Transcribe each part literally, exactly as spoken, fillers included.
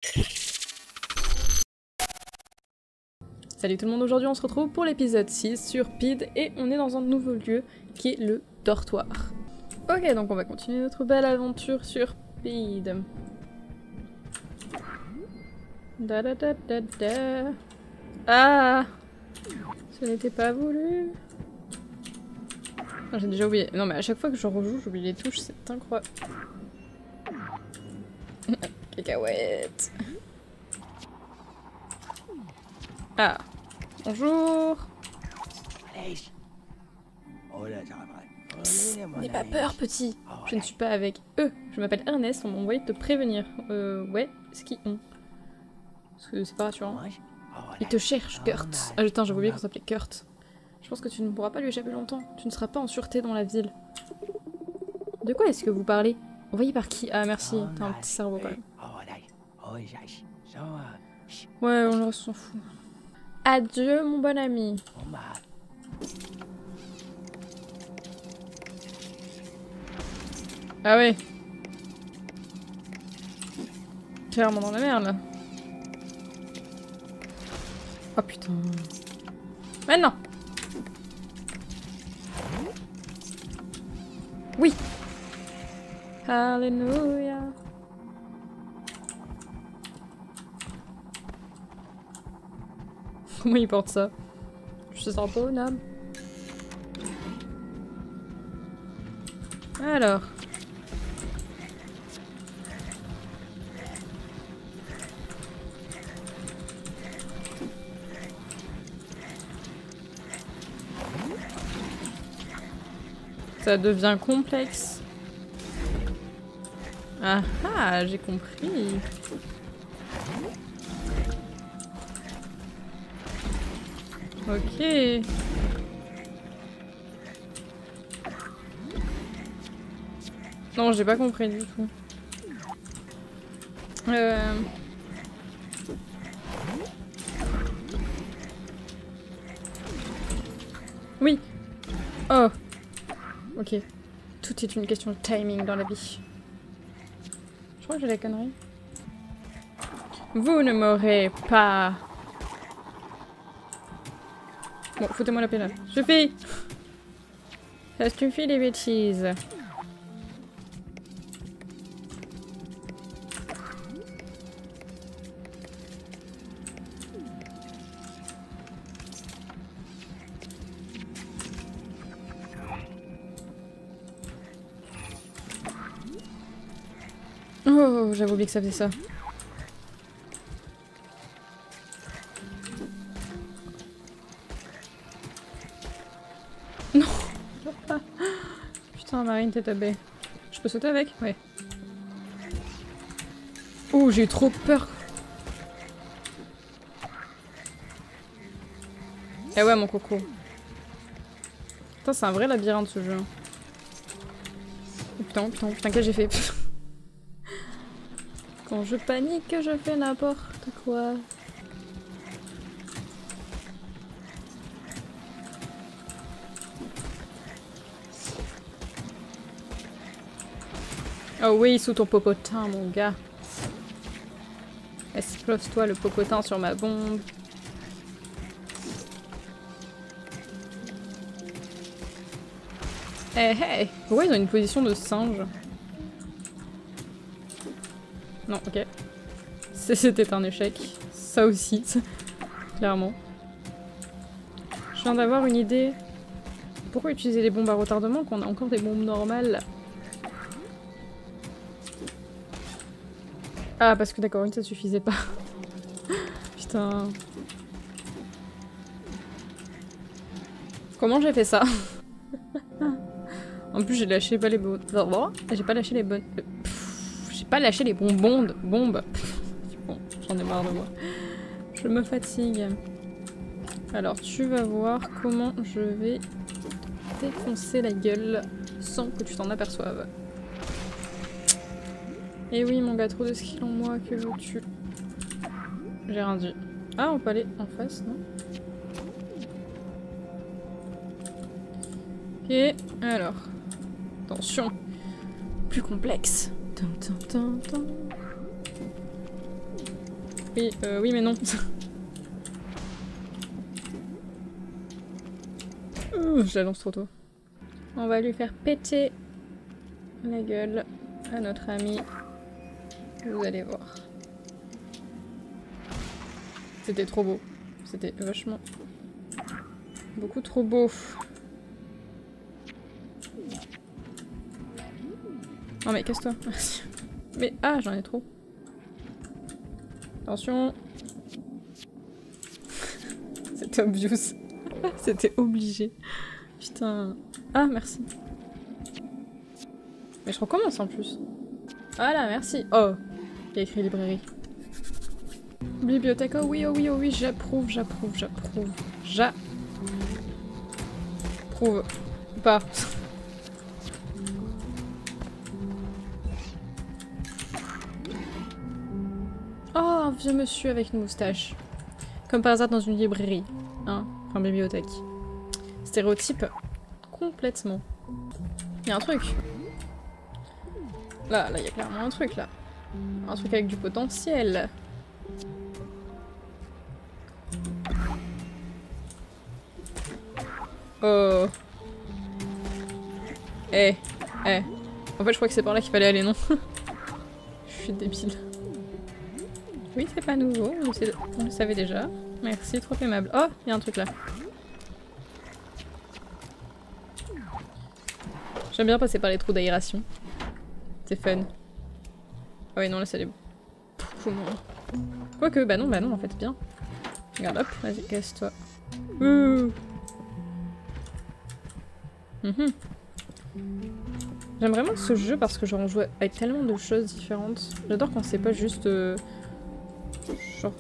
Salut tout le monde, aujourd'hui on se retrouve pour l'épisode six sur Pid et on est dans un nouveau lieu qui est le dortoir. Ok, donc on va continuer notre belle aventure sur Pid. Da da da da da. Ah, ce n'était pas voulu. J'ai déjà oublié. Non mais à chaque fois que je rejoue, j'oublie les touches, c'est incroyable. Cacahuète. Ah, bonjour. Psst, n'aie pas peur, petit. Je ne suis pas avec eux. Je m'appelle Ernest, on m'a envoyé de te prévenir. Euh, ouais, ce qu'ils ont. Parce que c'est pas rassurant. Ils te cherchent, Kurt. Ah putain, j'avais oublié qu'on s'appelait Kurt. Je pense que tu ne pourras pas lui échapper longtemps. Tu ne seras pas en sûreté dans la ville. De quoi est-ce que vous parlez? Envoyé par qui? Ah merci, t'as un petit cerveau quand même. Ouais, on s'en fout. Adieu mon bon ami. Ah ouais. Clairement dans la merde là. Oh putain. Maintenant. Oui. Alléluia. Comment il porte ça? Je te sens pas un âme. Alors. Ça devient complexe. Ah ah, j'ai compris. Ok. Non, j'ai pas compris du tout. Euh... Oui. Oh. Ok. Tout est une question de timing dans la vie. Je crois que j'ai la connerie. Vous ne m'aurez pas. Bon, foutez-moi la paix là. Suffit. Ça suffit les bêtises. Oh, j'avais oublié que ça faisait ça. Non. Putain, Marine, t'es tabée. Je peux sauter avec? Ouais. Oh, j'ai eu trop peur. Eh ouais, mon coco. Putain, c'est un vrai labyrinthe ce jeu. Oh, putain, putain, putain, qu'est-ce que j'ai fait? Quand je panique, je fais n'importe quoi. Oh oui, sous ton popotin, mon gars. Explose-toi le popotin sur ma bombe. Eh hey, hey. Pourquoi ils ont une position de singe? Non, ok. C'était un échec. Ça aussi, clairement. Je viens d'avoir une idée. Pourquoi utiliser les bombes à retardement quand on a encore des bombes normales? Ah, parce que d'accord, une ça suffisait pas. Putain. Comment j'ai fait ça? En plus, j'ai lâché pas les bonnes. J'ai pas lâché les bonnes. J'ai pas lâché les bonbons de bombes. Bon, j'en ai marre de moi. Je me fatigue. Alors, tu vas voir comment je vais défoncer la gueule sans que tu t'en aperçoives. Et oui, mon gars, trop de skill en moi, que veux-tu? J'ai rien dit. Ah, on peut aller en face, non? Ok, alors. Attention. Plus complexe. Tum, tum, tum, tum. Oui, euh, oui, mais non. euh, je la lance trop tôt. On va lui faire péter la gueule à notre ami. Vous allez voir. C'était trop beau. C'était vachement... beaucoup trop beau. Non mais casse-toi. Merci. Mais ah, j'en ai trop. Attention. C'était obvious. C'était obligé. Putain. Ah, merci. Mais je recommence en plus. Voilà, merci. Oh, il y a écrit librairie. Bibliothèque, oh oui, oh oui, oh oui, j'approuve, j'approuve, j'approuve. J'approuve. Pas. Oh, un vieux monsieur avec une moustache. Comme par hasard dans une librairie. Hein, enfin, bibliothèque. Stéréotype. Complètement. Il y a un truc. Là, là, il y a clairement un truc, là. Un truc avec du potentiel. Oh. Eh, eh. En fait, je crois que c'est par là qu'il fallait aller, non? Je suis débile. Oui, c'est pas nouveau, on le, on le savait déjà. Merci, trop aimable. Oh, il y a un truc là. J'aime bien passer par les trous d'aération. C'est fun. Oh oui, non, là, ça allait beaucoup moins. Quoique, bah non, bah non, en fait, bien. Regarde, hop, vas-y, casse-toi. Ouh. Mm-hmm. J'aime vraiment ce jeu parce que genre on joue avec tellement de choses différentes. J'adore quand c'est pas juste... Euh... genre...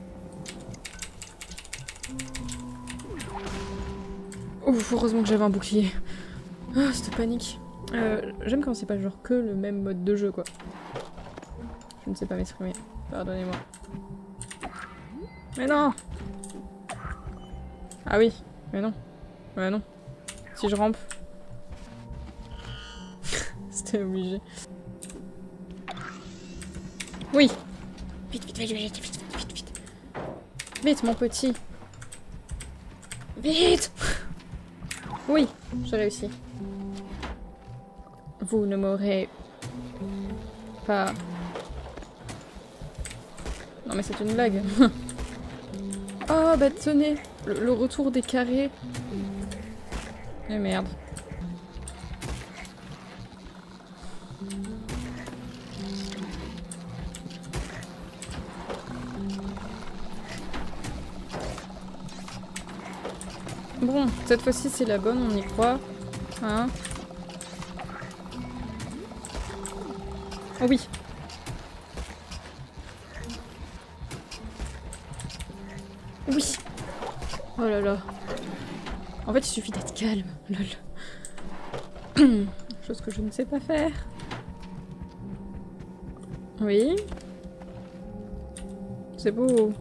Ouf, heureusement que j'avais un bouclier. Ah, oh, c'était panique. Euh, J'aime quand c'est pas genre que le même mode de jeu, quoi. Je ne sais pas m'exprimer. Pardonnez-moi. Mais non! Ah oui, mais non. Ouais, non. Si je rampe... C'était obligé. Oui! Vite, vite, vite, vite, vite, vite, vite. Vite, mon petit. Vite! Oui, j'ai réussi. Vous ne m'aurez pas... Non mais c'est une blague. Oh bah tenez, le, le retour des carrés. Eh merde. Bon, cette fois-ci c'est la bonne, on y croit. Hein? Oh oui. Oui. Oh là là. En fait, il suffit d'être calme. Lol. Chose que je ne sais pas faire. Oui. C'est beau.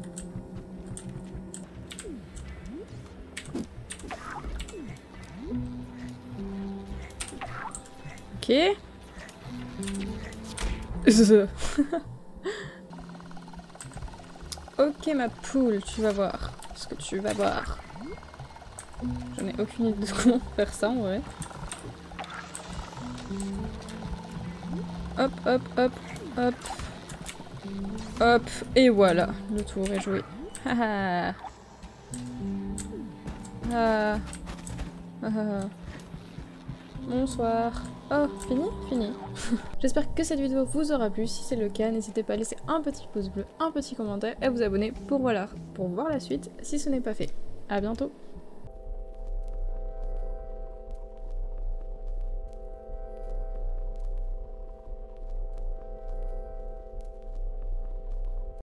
Ok. Ok ma poule, tu vas voir ce que tu vas voir. Je n'ai aucune idée de comment faire ça en vrai. Hop, hop, hop, hop. Hop, et voilà, le tour est joué. Ah ah. Ah. Bonsoir. Oh, fini? Fini. J'espère que cette vidéo vous aura plu. Si c'est le cas, n'hésitez pas à laisser un petit pouce bleu, un petit commentaire et à vous abonner pour, voilà, pour voir la suite si ce n'est pas fait. A bientôt.